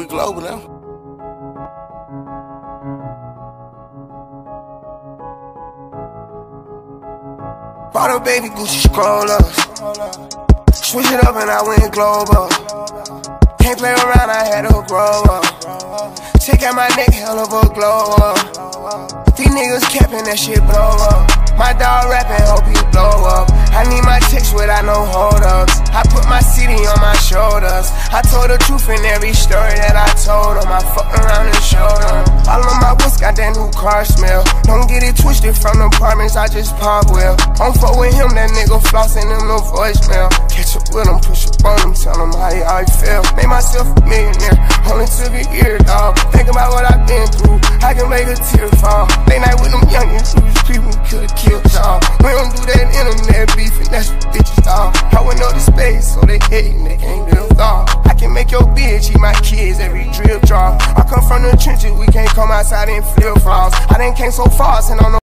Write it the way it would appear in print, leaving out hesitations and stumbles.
global now. Bought a baby Gucci scrollers. Switch it up and I went global. Can't play around, I had to grow up. Check out my neck, hell of a glow up. These niggas capping, that shit blow up. My dog rapping, hope he blow up. I need my checks without no hold-ups. I put my city on my shoulders. I told the truth in every story that I told them. I fucked around and showed them. All of my woods got that new car smell. Don't get it twisted from the apartments, I just pop well. Don't fuck with him, that nigga flossing him no voicemail. Catch up with him, push up on him, tell him how I feel. Made myself a millionaire, only took a year, dog. Think about what I've been through, I can make a tear fall. Late night with them youngins, who's people could've killed y'all. We don't do that internet beefing, that's what bitches dog. I went up to space, so they hatin', they can't live dog. I can make your bitch eat my kids every drip drop. I come from the trenches, we can't come outside and flip flops. I done came so far, and on the